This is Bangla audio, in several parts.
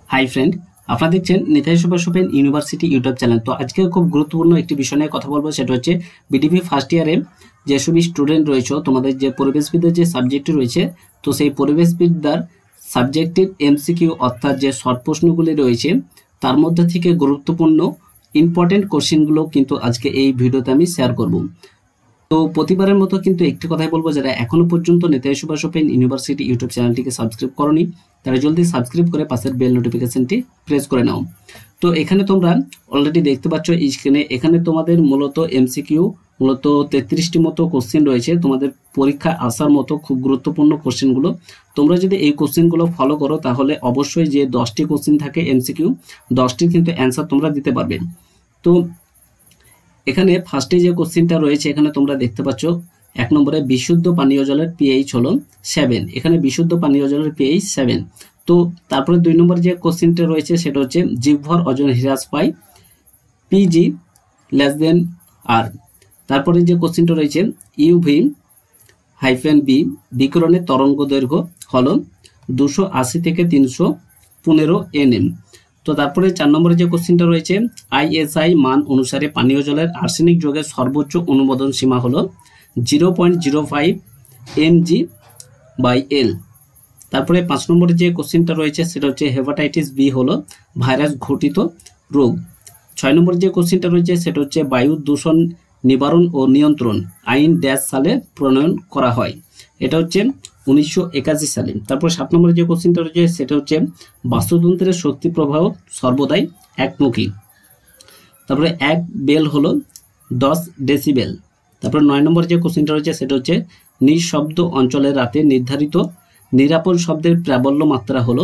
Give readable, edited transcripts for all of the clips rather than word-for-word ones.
হাই ফ্রেন্ড, আপনারা দেখছেন Nitai super shopping university YouTube channel. তো আজকে খুব গুরুত্বপূর্ণ একটি বিষয় নিয়ে কথা বলবো, সেটা হচ্ছে বিডিপি ফার্স্ট ইয়ারে যেসব স্টুডেন্ট রয়েছে তোমাদের যে পরিবেশবিদ্যার যে সাবজেক্টটি রয়েছে, তো সেই পরিবেশবিদ্যার সাবজেক্টের এমসিকিউ অর্থাৎ যে শর্ট প্রশ্নগুলি রয়েছে তার মধ্যে থেকে গুরুত্বপূর্ণ ইম্পর্টেন্ট কোশ্চেনগুলো কিন্তু আজকে এই ভিডিওতে আমি শেয়ার করব। তো প্রতিবারের মতো কিন্তু একটি কথাই বলবো, যারা এখনো পর্যন্ত Nitai super shopping university YouTube চ্যানেলটিকে সাবস্ক্রাইব করনি তারা জলদি সাবস্ক্রাইব করে পাশের বেল নোটিফিকেশনটি প্রেস করে নাও। তো এখানে তোমরা অলরেডি দেখতে পাচ্ছ স্ক্রিনে, এখানে তোমাদের মূলত এমসিকিউ মূলত 33টি মতো কোশ্চেন রয়েছে তোমাদের পরীক্ষা আসার মতো খুব গুরুত্বপূর্ণ কোশ্চেনগুলো। তোমরা যদি এই কোশ্চেনগুলো ফলো করো তাহলে অবশ্যই যে 10টি কোশ্চেন থাকে এমসিকিউ, 10টির কিন্তু অ্যান্সার তোমরা দিতে পারবে। তো এখানে ফার্স্টে যে কোশ্চেনটা রয়েছে এখানে তোমরা দেখতে পাচ্ছ 1 নম্বরে বিশুদ্ধ পানীয় জলের পিএইচ হলো 7। এখানে বিশুদ্ধ পানীয় জলের পিএইচ 7। তো তারপরে 2 নম্বর যে কোশ্চেনটা রয়েছে সেটা হচ্ছে জীবভর ওজন হ্রাস পায় পিজি লেস দেন আর। তারপরে যে কোশ্চেনটা রয়েছে ইউভি -বি বিকিরণের তরঙ্গ দৈর্ঘ্য হলো 280 থেকে 315 nm। তো তারপরে 4 নম্বরে যে কোশ্চেনটা রয়েছে আইএসআই মান অনুসারে পানীয় জলের আর্সেনিক যোগের সর্বোচ্চ অনুমোদন সীমা হলো 0.05 mg/L। তারপরে 5 নম্বরে যে কোশ্চেনটা রয়েছে সেটা হচ্ছে হেপাটাইটিস বি হলো ভাইরাস ঘটিত রোগ। 6 নম্বরে যে কোশ্চেনটা রয়েছে সেটা হচ্ছে বায়ু দূষণ নিবারণ ও নিয়ন্ত্রণ আইন ড্যাশ সালে প্রণয়ন করা হয়, এটা হচ্ছে 1981 সালে। তারপর 7 নম্বরে যে কোশ্চেনটা রয়েছে সেটা হচ্ছে বাস্তুতন্ত্রের শক্তি প্রবাহ সর্বদাই একমুখী। তারপরে 1 বেল হলো 10 ডেসিবেল। তারপরে 9 নম্বরে যে কোশ্চেনটা রয়েছে সেটা হচ্ছে নিঃশব্দ অঞ্চলের রাতে নির্ধারিত নিরাপদ শব্দের প্রাবল্য মাত্রা হলো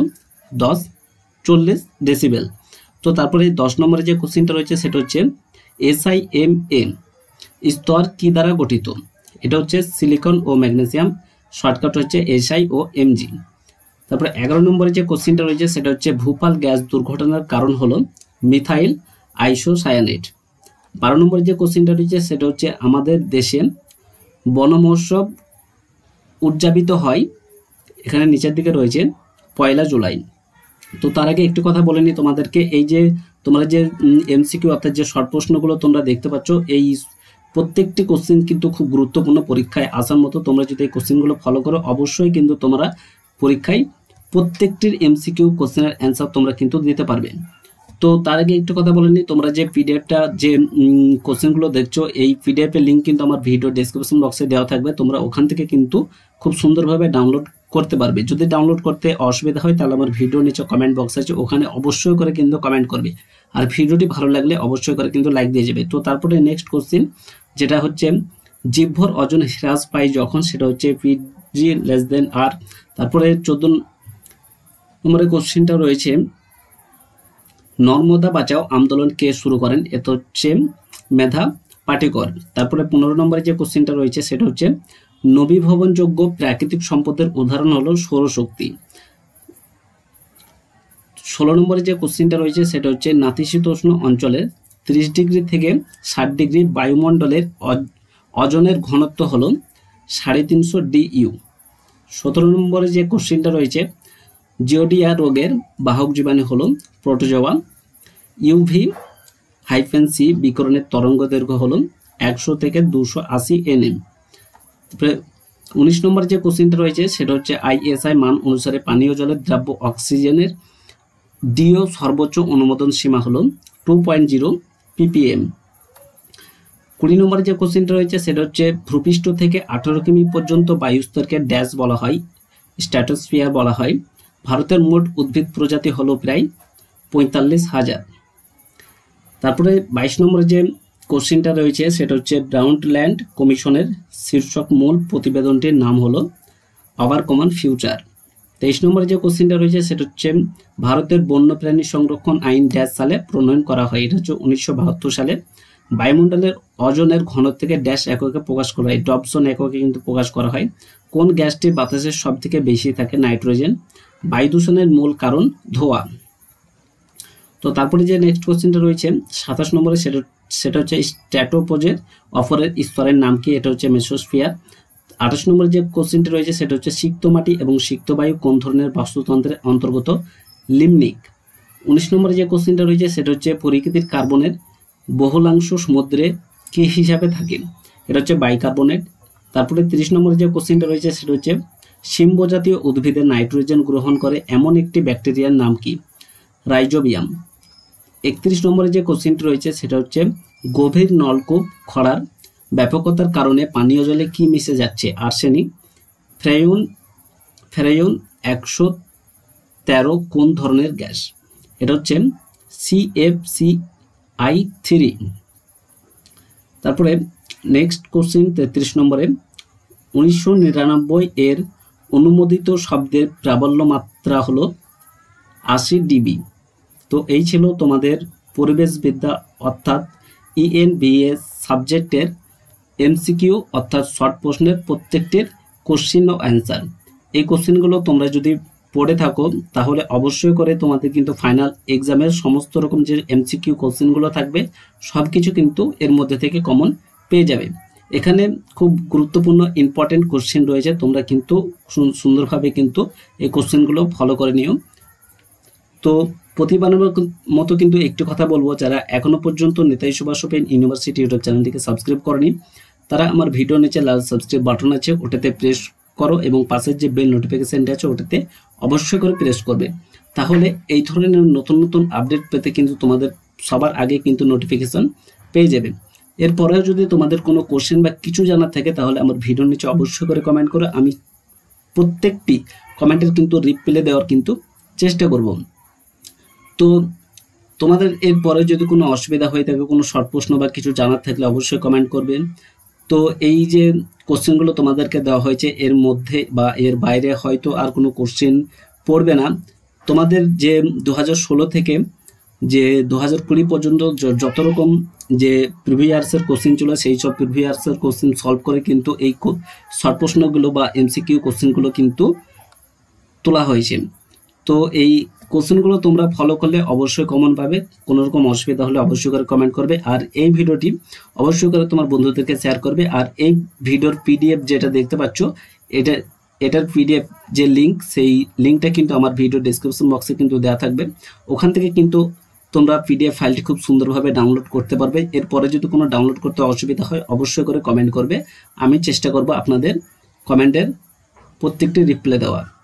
40 ডেসিবেল। তো তারপরে 10 নম্বরে যে কোশ্চেনটা রয়েছে সেটা হচ্ছে SiMa স্তর কি দ্বারা গঠিত, এটা হচ্ছে সিলিকন ও ম্যাগনেসিয়াম, শর্টকাট হচ্ছে SI ও Mg। তারপরে 11 নম্বরে যে কোশ্চেনটা রয়েছে সেটা হচ্ছে ভূপাল গ্যাস দুর্ঘটনার কারণ হলো মিথাইল আইসোসায়ানেট। 12 নম্বরে যে কোশ্চেনটা রয়েছে সেটা হচ্ছে আমাদের দেশে বন মহোৎসব উদযাপিত হয়, এখানে নিচের দিকে রয়েছে 1 জুলাই। তো তার আগে একটু কথা বলে নি তোমাদেরকে, এই যে তোমরা যে এমসিকিউ অর্থাৎ যে শর্ট প্রশ্নগুলো তোমরা দেখতে পাচ্ছ এই প্রত্যেকটি কোশ্চেন কিন্তু খুব গুরুত্বপূর্ণ পরীক্ষায় আসার মতো। তোমরা যদি এই কোশ্চেনগুলো ফলো করো অবশ্যই কিন্তু তোমরা পরীক্ষায় প্রত্যেকটির এমসিকিউ কোশ্চেনের অ্যান্সার তোমরা কিন্তু দিতে পারবে। তো তার আগে একটু কথা বলে নি, তোমরা যে পিডিএফটা যে কোশ্চেনগুলো দেখছো এই পিডিএফের লিঙ্ক কিন্তু আমার ভিডিও ডেসক্রিপশন বক্সে দেওয়া থাকবে, তোমরা ওখান থেকে কিন্তু খুব সুন্দরভাবে ডাউনলোড করতে পারবে। যদি ডাউনলোড করতে অসুবিধা হয় তাহলে আমার ভিডিও নিচে কমেন্ট বক্স আছে, ওখানে অবশ্যই করে কিন্তু কমেন্ট করবে। আর ভিডিওটি ভালো লাগলে অবশ্যই করে কিন্তু লাইক দিয়ে যাবে। তো তারপরে নেক্সট কোশ্চেন যেটা হচ্ছে জীবভর ওজন হ্রাস পায় যখন, সেটা হচ্ছে পিজি লেস দেন আর। তারপরে 14 নম্বরের কোশ্চেনটা রয়েছে নর্মদা বাঁচাও আন্দোলন কে শুরু করেন, এটা হচ্ছে মেধা পাটেকর। তারপরে 15 নম্বরে যে কোশ্চেনটা রয়েছে সেটা হচ্ছে নবীভবনযোগ্য প্রাকৃতিক সম্পদের উদাহরণ হলো সৌরশক্তি। 16 নম্বরে যে কোশ্চেনটা রয়েছে সেটা হচ্ছে নাতিশীতোষ্ণ অঞ্চলের 30 ডিগ্রি থেকে 60 ডিগ্রি বায়ুমণ্ডলের ওজনের ঘনত্ব হলো 350 DU। 17 নম্বরে যে কোশ্চেনটা রয়েছে জিওডিয়া রোগের বাহক জীবাণু হলো প্রোটোজোয়া। UV-C বিকিরণের তরঙ্গ দৈর্ঘ্য হলো 100 থেকে 280 nm। তারপরে 19 নম্বর যে কোশ্চেনটা রয়েছে সেটা হচ্ছে আইএসআই মান অনুসারে পানীয় জলের দ্রাব্য অক্সিজেনের DO সর্বোচ্চ অনুমোদন সীমা হলো 2.0 ppm। 20 নম্বরে যে কোশ্চেনটা রয়েছে সেটা হচ্ছে ভূপৃষ্ঠ থেকে 18 কিমি পর্যন্ত বায়ুস্তরকে ড্যাশ বলা হয়, স্ট্র্যাটোস্ফিয়ার বলা হয়। ভারতের মোট উদ্ভিদ প্রজাতি হলো প্রায় 45,000। তারপরে 22 নম্বরে যে কোশ্চেনটা রয়েছে সেটা হচ্ছে ব্রাউনল্যান্ড কমিশনের শীর্ষক মূল প্রতিবেদনটির নাম হলো আওয়ার কমন ফিউচার। 23 নম্বরে যে কোশ্চেনটা রয়েছে সেটা হচ্ছে ভারতের বন্যপ্রাণী সংরক্ষণ আইন ড্যাশ সালে প্রণয়ন করা হয়, এটা হচ্ছে 1972 সালে। বায়ুমণ্ডলের ওজনের ঘনত্বকে ড্যাশ এককে প্রকাশ করা হয়, ডবসন এককে কিন্তু প্রকাশ করা হয়। কোন গ্যাসটি বাতাসের সব থেকে বেশি থাকে, নাইট্রোজেন। বায়ু দূষণের মূল কারণ ধোঁয়া। তো তারপরে যে নেক্সট কোশ্চেনটা রয়েছে 27 নম্বরে সেটা হচ্ছে স্ট্র্যাটোপোজের অপরের স্তরের নাম কি, এটা হচ্ছে মেসোস্ফিয়ার। 28 নম্বরে যে কোশ্চেনটি রয়েছে সেটা হচ্ছে সিক্ত মাটি এবং সিক্ত বায়ু কোন ধরনের বাস্তুতন্ত্রের অন্তর্গত, লিমনিক। 19 নম্বরে যে কোশ্চেনটা রয়েছে সেটা হচ্ছে প্রকৃতির কার্বনের বহুলাংশ সমুদ্রে কি হিসাবে থাকে, এটা হচ্ছে বাইকার্বনেট। তারপরে 30 নম্বরে যে কোশ্চেনটা রয়েছে সেটা হচ্ছে শিম্ব জাতীয় উদ্ভিদের নাইট্রোজেন গ্রহণ করে এমন একটি ব্যাকটেরিয়ার নাম কি, রাইজোবিয়াম। 31 নম্বরে যে কোশ্চেনটি রয়েছে সেটা হচ্ছে গভীর নলকূপ খরার ব্যাপকতার কারণে পানীয় জলে কি মিশে যাচ্ছে, আর্সেনিক। ফেরাইন 113 কোন ধরনের গ্যাস, এটা হচ্ছে CFCI3। তারপরে নেক্সট কোশ্চেন 33 নম্বরে 1999 এর অনুমোদিত শব্দের প্রাবল্য মাত্রা হলো 80 dB। তো এই ছিল তোমাদের পরিবেশবিদ্যা অর্থাৎ ENVS সাবজেক্টের MCQ অর্থাৎ শর্ট প্রশ্নের প্রত্যেকটির কোশ্চিন ও অ্যান্সার। এই কোশ্চিনগুলো তোমরা যদি পড়ে থাকো তাহলে অবশ্যই করে তোমাদের কিন্তু ফাইনাল এক্সামের সমস্ত রকম যে MCQ কোশ্চিনগুলো থাকবে সব কিছু কিন্তু এর মধ্যে থেকে কমন পেয়ে যাবে। এখানে খুব গুরুত্বপূর্ণ ইম্পর্টেন্ট কোশ্চিন রয়েছে, তোমরা কিন্তু সুন্দরভাবে কিন্তু এই কোশ্চিনগুলো ফলো করে নিও। তো প্রতিবারের মতো কিন্তু একটি কথা বলবো, যারা এখনো পর্যন্ত Netaji Subhas open university YouTube চ্যানেলটিকে সাবস্ক্রাইব করেনি তারা আমার ভিডিও নিচে লাল সাবস্ক্রাইব বাটন আছে ওটাতে প্রেস করো এবং পাশের যে বেল নোটিফিকেশনটা আছে ওটাতে অবশ্যই করে প্রেস করবে, তাহলে এই ধরনের নতুন নতুন আপডেট পেতে কিন্তু তোমাদের সবার আগে কিন্তু নোটিফিকেশন পেয়ে যাবে। এরপরেও যদি তোমাদের কোনো কোশ্চেন বা কিছু জানার থাকে তাহলে আমার ভিডিওর নিচে অবশ্যই করে কমেন্ট করো, আমি প্রত্যেকটি কমেন্টের কিন্তু রিপ্লাই দেওয়ার কিন্তু চেষ্টা করব। তো তোমাদের এরপরে যদি কোনো অসুবিধা হয়ে থাকে, কোনো শর্ট প্রশ্ন বা কিছু জানার থাকলে অবশ্যই কমেন্ট করবেন। তো এই যে কোশ্চেনগুলো তোমাদেরকে দেওয়া হয়েছে এর মধ্যে বা এর বাইরে হয়তো আর কোনো কোশ্চেন পড়বে না। তোমাদের যে 2016 থেকে যে 2020 পর্যন্ত যত রকম যে প্রিভিয়াসের কোশ্চেন ছিল সেই সব প্রিভিয়াসের কোশ্চেন সলভ করে কিন্তু এই শর্ট প্রশ্নগুলো বা MCQ কোশ্চেনগুলো কিন্তু তোলা হয়েছে। তো এই কোশ্চেনগুলো তোমরা ফলো করলে অবশ্যই কমন পাবে, কোনো রকম অসুবিধা হলে অবশ্যই করে কমেন্ট করবে, আর এই ভিডিওটি অবশ্যই করে তোমার বন্ধুদেরকে শেয়ার করবে। আর এই ভিডিওর PDF যেটা দেখতে পাচ্ছ এটার PDF যে লিঙ্ক, সেই লিঙ্কটা কিন্তু আমার ভিডিও ডেসক্রিপশন বক্সে কিন্তু দেওয়া থাকবে, ওখান থেকে কিন্তু তোমরা PDF ফাইলটি খুব সুন্দরভাবে ডাউনলোড করতে পারবে। এরপরে যদি কোনো ডাউনলোড করতে অসুবিধা হয় অবশ্যই করে কমেন্ট করবে, আমি চেষ্টা করব আপনাদের কমেন্টের প্রত্যেকটি রিপ্লাই দেওয়া।